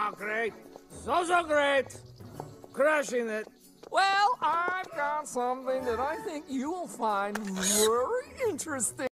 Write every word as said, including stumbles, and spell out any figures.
Oh, great. So, so great. Crushing it. Well, I've got something that I think you will find very interesting.